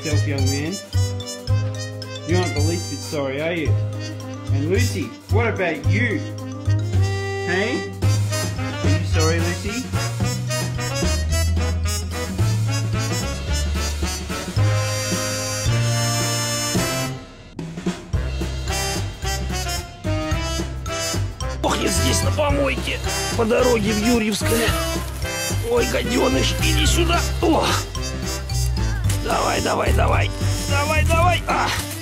yourself, young man. You're not the least bit sorry, are you? And Lucy, what about you? Hey? Are you sorry, Lucy? Ох, я здесь на помойке, по дороге в Юрьевское. Ой, гаденыш, иди сюда. О! Давай, давай, давай. Давай, давай. А!